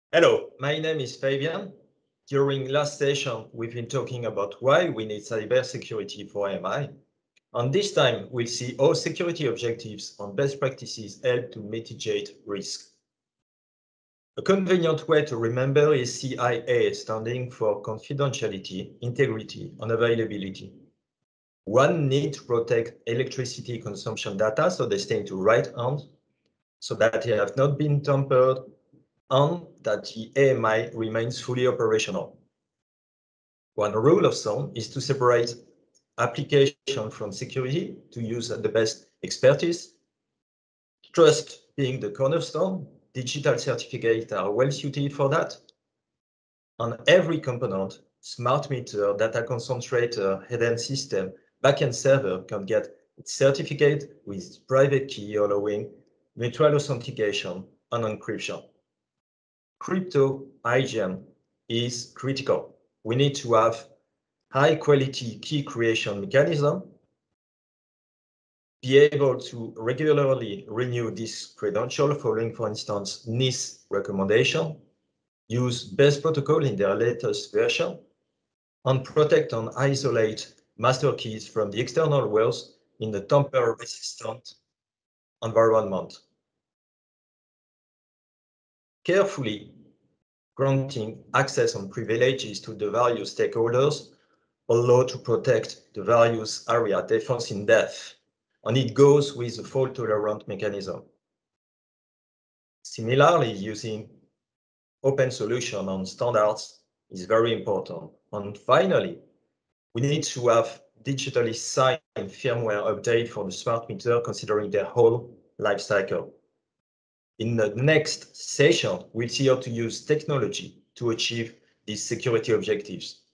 Hello, my name is Fabien. During last session, we've been talking about why we need cybersecurity for AMI. And this time, we'll see how security objectives and best practices help to mitigate risk. A convenient way to remember is CIA, standing for confidentiality, integrity, and availability. One needs to protect electricity consumption data so they stay into right hands, so that they have not been tampered, and that the AMI remains fully operational. One rule of thumb is to separate application from security to use the best expertise. Trust being the cornerstone, digital certificates are well suited for that. On every component, smart meter, data concentrator, hidden system, backend server can get its certificate with private key allowing mutual authentication and encryption. Crypto hygiene is critical. We need to have high quality key creation mechanism, be able to regularly renew this credential following, for instance, NIST recommendation, use best protocol in their latest version, and protect and isolate master keys from the external world in a tamper-resistant environment. Carefully granting access and privileges to the various stakeholders allow to protect the various area defense in depth, and it goes with the fault-tolerant mechanism. Similarly, using open solution and standards is very important. And finally, we need to have digitally signed firmware update for the smart meter considering their whole life cycle. In the next session, we'll see how to use technology to achieve these security objectives.